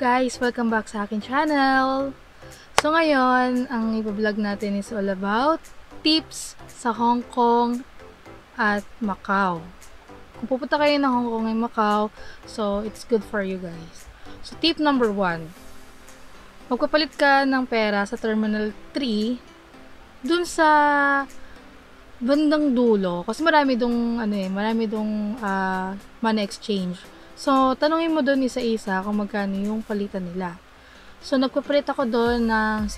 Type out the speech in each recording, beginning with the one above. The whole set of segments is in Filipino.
guys! Welcome back sa akin channel! So ngayon, ang ibablog natin is all about tips sa Hong Kong at Macau. Kung pupunta kayo ng Hong Kong and Macau, so it's good for you guys. So tip number 1, magpapalit ka ng pera sa Terminal 3 dun sa bandang dulo kasi marami dong money exchange. So tanungin mo doon isa-isa kung magkano yung palitan nila. So nagpapalit ako doon ng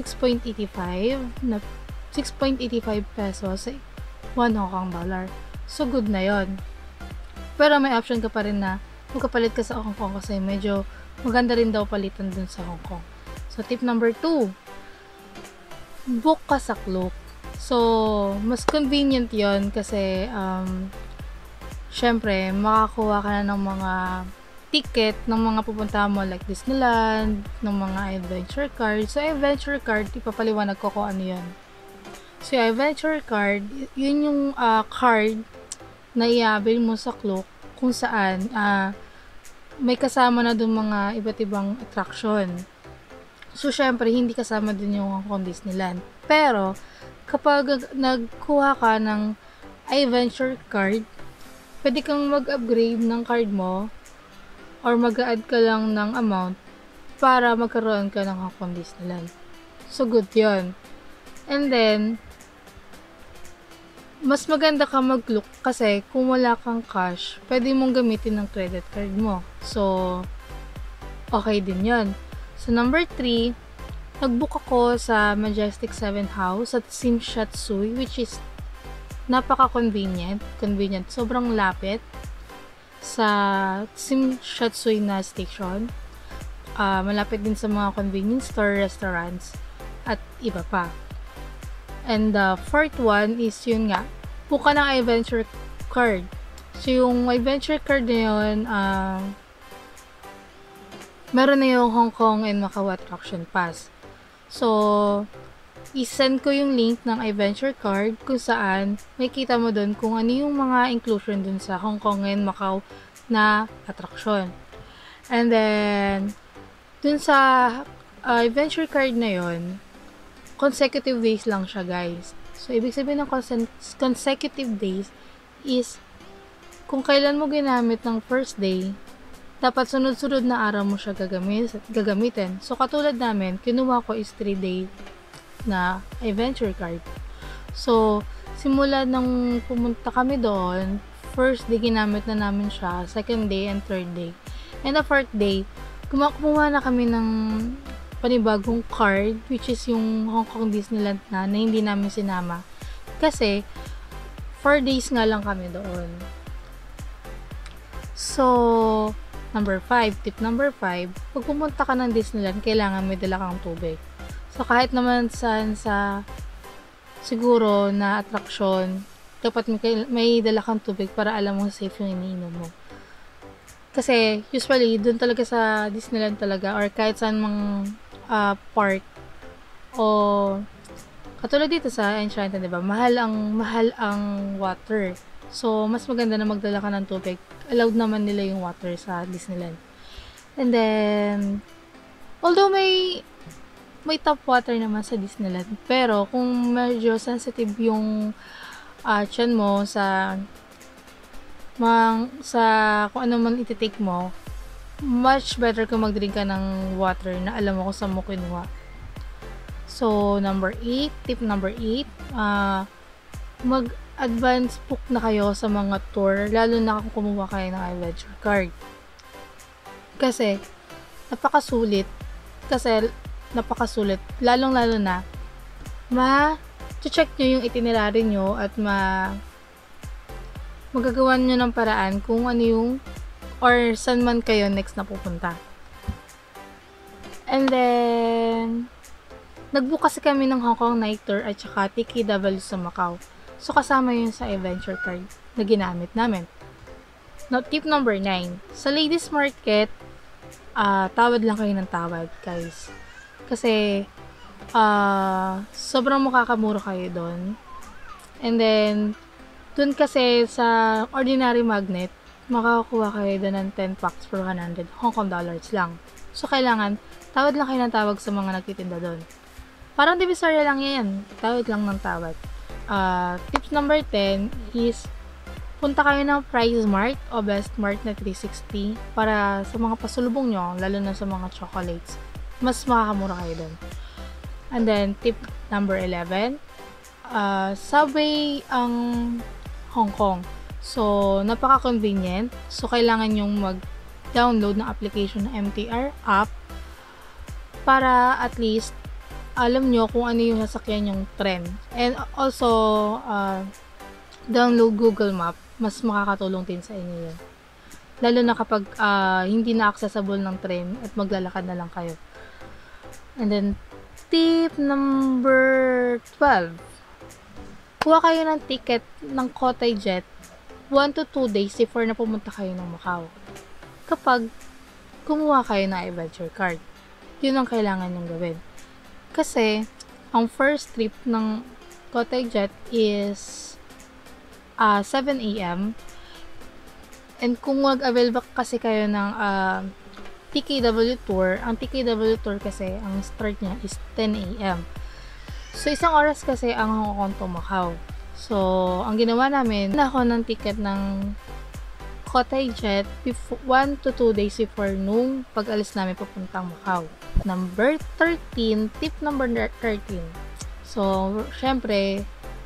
6.85 pesos sa 1 Hong Kong dollar. So good na yon. Pero may option ka pa rin na magpapalit ka sa Hong Kong kasi medyo maganda rin daw palitan doon sa Hong Kong. So tip number 2, book ka sa Klook. So, mas convenient yon kasi, syempre, makakuha ka na ng mga ticket ng mga pupunta mo like Disneyland, ng mga adventure card. So, adventure card, ipapaliwanag ko kung ano yun. So, adventure card, yun yung card na i-avail mo sa Klook kung saan may kasama na dun mga iba't ibang attraction. So, syempre, hindi kasama dun yung Hong Kong Disneyland. Pero, kapag nagkuha ka ng iVenture card, pwede kang mag-upgrade ng card mo or mag-add ka lang ng amount para magkaroon ka ng Hong Kong Disneyland. So, good yun. And then, mas maganda ka mag-look kasi kung wala kang cash, pwede mong gamitin ng credit card mo. So, okay din yun. So, number 3, nag-book ako sa Majestic 7 House at Tsim Sha Tsui, which is napaka-convenient. Sobrang lapit sa Tsim Sha Tsui na station. Malapit din sa mga convenience store, restaurants, at iba pa. And the fourth one is yun nga, book ka ng iVenture card. So, yung iVenture card na yun, meron na yung Hong Kong and Macau Attraction Pass. So, i-send ko yung link ng iVenture card kung saan may kita mo dun kung ano yung mga inclusion dun sa Hong Kong and Macau na attraction. And then, dun sa iVenture card na yon, consecutive days lang siya, guys. So, ibig sabihin ng consecutive days is kung kailan mo ginamit ng first day, dapat sunod-sunod na araw mo siya gagamitin. So, katulad namin, kinuha ko is 3-day na adventure card. So, simula nang pumunta kami doon, first day ginamit na namin siya, second day and third day. And the fourth day, kumuha na kami ng panibagong card, which is yung Hong Kong Disneyland na hindi namin sinama. Kasi, 4 days nga lang kami doon. So, tip number 5, pag pumunta ka ng Disneyland, kailangan may dala kang tubig. So, kahit naman sa siguro na attraction, dapat may dala kang tubig para alam mo safe yung iniinom mo. Kasi, usually, dun talaga sa Disneyland talaga, or kahit saan mang park, o katulad dito sa Enchanted, diba? Mahal ang water. So, mas maganda na magdala ka ng tubig. Allowed naman nila yung water sa Disneyland. And then, although may tap water naman sa Disneyland, pero kung medyo sensitive yung tiyan mo sa kung ano man iti-take mo, much better kung mag-drink ka ng water na alam mo kung saan mo kinuha. So, tip number 8, mag-advance book na kayo sa mga tour, lalo na kung kumuha kayo ng adventure card. Kasi, napakasulit, lalong-lalo na, ma-check nyo yung itinerary nyo at magagawa nyo ng paraan kung ano yung, or saan man kayo next na pupunta. And then, nag-book kasi kami ng Hong Kong Night Tour at saka TKW sa Macau. So, kasama yun sa adventure card na ginamit namin. Now, tip number 9. Sa Ladies Market, tawad lang kayo ng tawad, guys. Kasi, sobrang makakamura kayo doon. And then, doon kasi sa ordinary magnet, makakakuha kayo doon ng 10 packs for 100 Hong Kong dollars lang. So, kailangan, tawad lang kayo ng tawag sa mga nagtitinda doon. Parang divisoria lang yan. Tawag lang ng tawad. Tips number 10 is, punta kayo ng Price Mart o Best Mart na 360 para sa mga pasulubong nyo, lalo na sa mga chocolates. Mas makakamura kayo doon. And then, tip number 11, Subway ang Hong Kong. So, napaka-convenient. So, kailangan yung mag-download ng application ng MTR app para at least alam nyo kung ano yung sasakyan yung trend. And also, download Google Map. Mas makakatulong din sa inyo yun. Lalo na kapag hindi na accessible ng train at maglalakad na lang kayo. And then, tip number 12. Kuha kayo ng ticket ng Cotai Jet 1 to 2 days before na pumunta kayo ng Macau. Kapag kumuha kayo ng adventure card, yun ang kailangan yung gawin. Kasi, ang first trip ng Cotai Jet is 7 a.m. And kung mag-avail back kasi kayo ng TKW Tour, ang TKW Tour kasi, ang start niya is 10 a.m. So, isang oras kasi ang Hong Kong to Macau. So, ang ginawa namin, ako ng ticket ng Cotai Jet 1 to 2 days before nung pag-alis namin papuntang Macau. Number 13, tip number 13. So, syempre,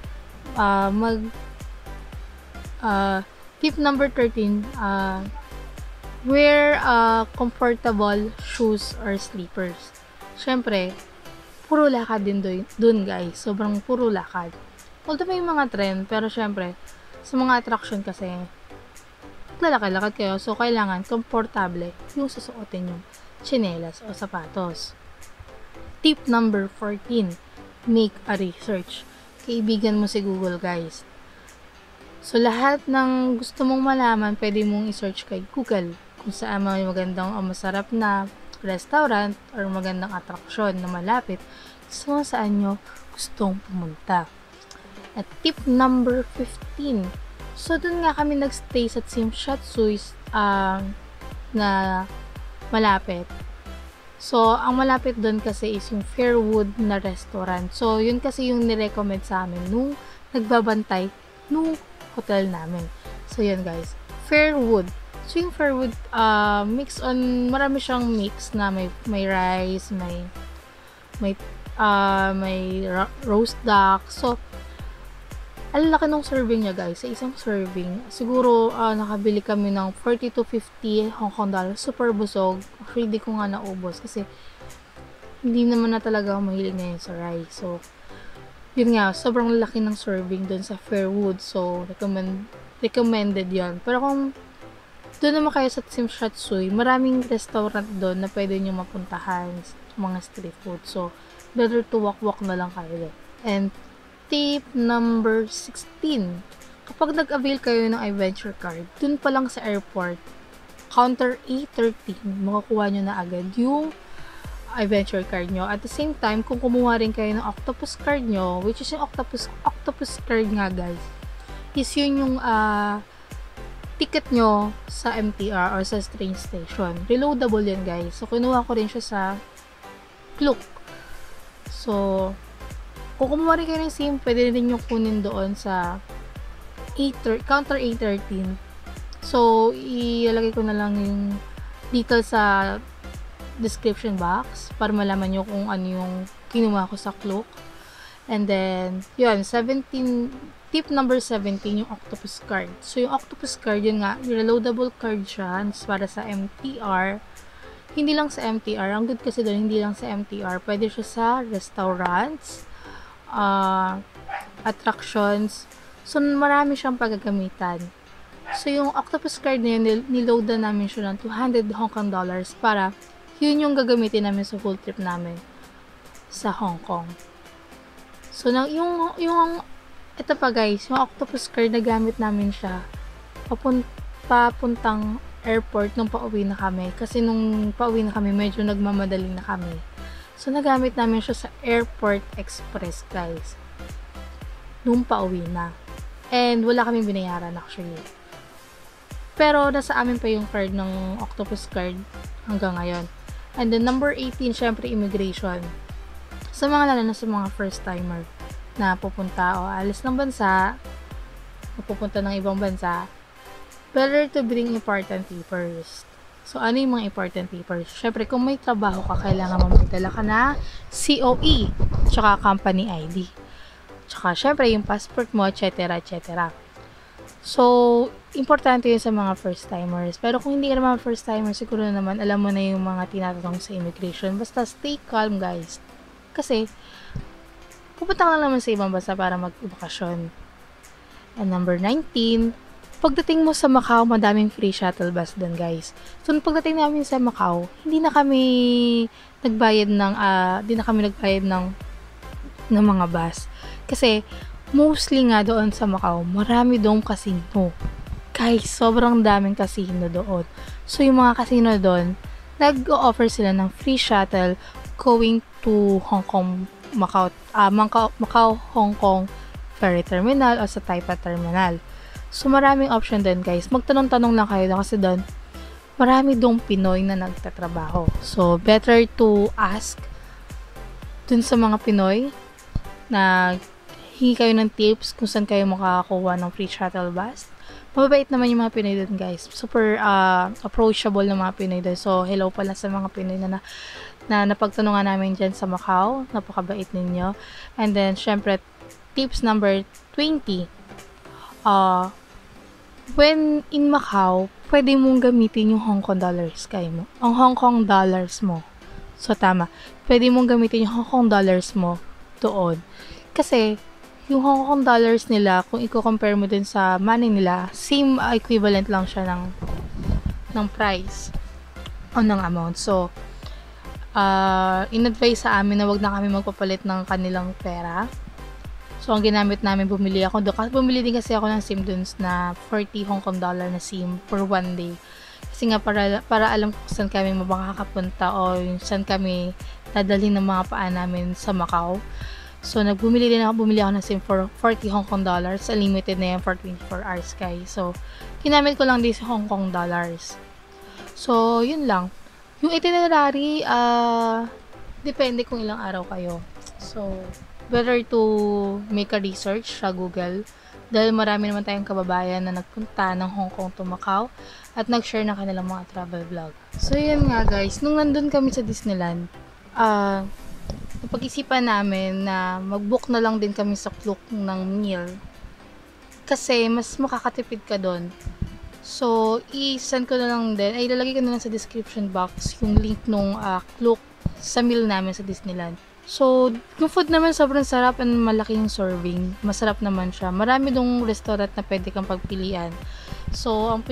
tip number 13, wear comfortable shoes or slippers. Syempre, puro lakad din dun guys. Sobrang puro lakad. Although may mga trend, pero syempre, sa mga attraction kasi, maglalakad-lakad kayo. So, kailangan komportable yung susuotin yung tsinelas o sapatos. Tip number 14, make a research. Kaibigan mo si Google guys. So, lahat ng gusto mong malaman, pwede mong i-search kay Google. Kung saan may magandang o masarap na restaurant or magandang atraksyon na malapit sa saan nyo gustong pumunta. At tip number 15. So, dun nga kami nagstay sa Tsimshatsu na malapit. So, ang malapit dun kasi is yung Fairwood na restaurant. So, yun kasi yung nirecommend sa amin nung nagbabantay nung hotel namin. So, yun guys. Fairwood. So, yung Fairwood, marami siyang mix na may rice, may roast duck. So, ang laki ng serving niya guys. Sa isang serving, siguro nakabili kami ng 40 to 50 Hong Kong dollars. Super busog. Actually, di ko nga naubos kasi hindi naman na talaga ako mahilig ngayon sa rice. So, yun nga, sobrang laki ng serving dun sa Fairwood. So, recommended yon. Pero kung doon naman kayo sa Tsimshatsu, maraming restaurant doon na pwede nyo mapuntahan, mga street food. So, better to walk na lang kayo doon. And tip number 16. Kapag nag-avail kayo ng adventure card, dun pa lang sa airport, counter A13, makakuha nyo na agad yung adventure card nyo. At the same time, kung kumuha rin kayo ng octopus card nyo, which is yung octopus card nga guys, is yun yung ticket nyo sa MTR or sa train station. Reloadable yan guys. So, kinuha ko rin siya sa Klook. So, kung kumuha rin kayo ng SIM, pwede rin yung kunin doon sa counter A13. So, ilalagay ko na lang yung details sa description box para malaman nyo kung ano yung kinuha ko sa Klook. And then, yun, tip number 17, yung octopus card. So, yung octopus card, yun nga, reloadable card siya para sa MTR. Hindi lang sa MTR. Ang good kasi doon, hindi lang sa MTR. Pwede siya sa restaurants, attractions. So, marami siyang paggagamitan. So, yung octopus card na yun, niload na namin siya ng 200 Hong Kong dollars para yun yung gagamitin namin sa full trip namin sa Hong Kong. So, ito pa guys, yung octopus card, nagamit namin siya papuntang airport nung pauwi na kami. Kasi nung pauwi na kami, medyo nagmamadali na kami. So, nagamit namin siya sa Airport Express, guys. Nung pauwi na. And, wala kami binayaran actually. Pero, nasa amin pa yung card ng octopus card hanggang ngayon. And then number 18, syempre immigration. Sa mga lalo na sa mga first timer na pupunta o alis ng bansa, pupunta ng ibang bansa, better to bring important papers. So, ano yung mga important papers? Syempre, kung may trabaho ka, kailangan mo magdala ka na COE, tsaka company ID. Tsaka, syempre, yung passport mo, etc. etc. So, importante yun sa mga first-timers. Pero kung hindi ka naman first-timer, siguro naman, alam mo na yung mga tinatanong sa immigration. Basta, stay calm, guys. Kasi, pupunta ka lang naman sa ibang bansa para mag-bakasyon. And number 19, pagdating mo sa Macau, madaming free shuttle bus doon, guys. So, pagdating namin sa Macau, hindi na kami nagbayad ng mga bus. Kasi, mostly nga doon sa Macau, marami doon casino. Guys, sobrang daming casino doon. So, yung mga casino doon, nag-o-offer sila ng free shuttle going to Hong Kong, Macau, Hong Kong ferry terminal o sa Taipa terminal. So, maraming option din, guys. Magtanong-tanong lang kayo doon kasi doon, marami doong Pinoy na nagtatrabaho. So, better to ask dun sa mga Pinoy na hingi kayo ng tips kung saan kayo makakakuha ng free shuttle bus. Mababait naman yung mga Pinoy doon, guys. Super approachable na mga Pinoy doon. So, hello pala sa mga Pinoy na napagtanungan namin dyan sa Macau. Napakabait ninyo. And then, syempre, tips number 20. When in Macau, pwede mong gamitin yung Hong Kong dollars ang Hong Kong dollars mo. So, tama. Pwede mong gamitin yung Hong Kong dollars mo doon. Kasi, yung Hong Kong dollars nila, kung i-compare mo din sa money nila, same equivalent lang siya ng price o ng amount. So, in-advise sa amin na wag na kami magpapalit ng kanilang pera. So, ang ginamit namin, bumili din kasi ako ng SIM dun na 40 Hong Kong dollar na SIM for one day. Kasi nga, para alam ko saan kami makakapunta o saan kami dadalhin ng mga paa namin sa Macau. So, bumili ako ng SIM for 40 Hong Kong dollars. Unlimited na yan for 24 hours, guys. So, ginamit ko lang din sa Hong Kong dollars. So, yun lang. Yung itinerary, depende kung ilang araw kayo. So, better to make a research sa Google dahil marami naman tayong kababayan na nagpunta ng Hong Kong to Macau at nag-share na kanilang mga travel vlog. So, yun nga, guys. Nung nandun kami sa Disneyland, napag-isipan namin na mag-book na lang din kami sa Klook ng meal kasi mas makakatipid ka doon. So, i-send ko na lang din, ilalagay ko na lang sa description box yung link nung Klook sa meal namin sa Disneyland. So, yung food naman sobrang sarap and malaki yung serving. Masarap naman siya. Marami dong restaurant na pwede kang pagpilian. So, ang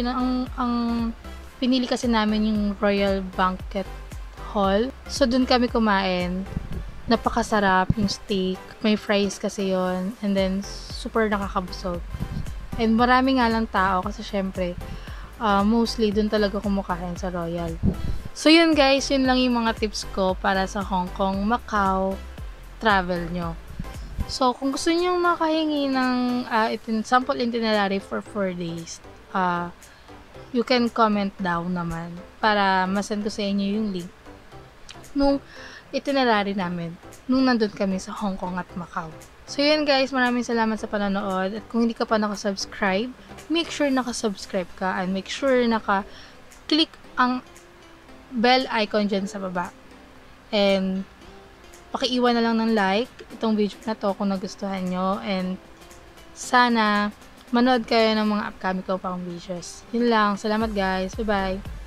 pinili kasi namin yung Royal Banquet Hall. So, dun kami kumain. Napakasarap yung steak. May fries kasi yon. And then, super nakakabusog. And marami nga lang tao kasi syempre, mostly dun talaga kumakain sa Royal. So, yun guys, yun lang yung mga tips ko para sa Hong Kong, Macau travel nyo. So, kung gusto nyo makahingi ng sample itinerary for 4 days, you can comment down naman para masend ko sa inyo yung link nung itinerary namin nung nandun kami sa Hong Kong at Macau. So, yun guys, maraming salamat sa panonood. At kung hindi ka pa nakasubscribe, make sure nakasubscribe ka and make sure naka-click ang bell icon dyan sa baba. And, pakiiwan na lang ng like itong video na to kung nagustuhan nyo. And, sana manood kayo ng mga upcoming ko pang videos. Yun lang. Salamat guys. Bye-bye.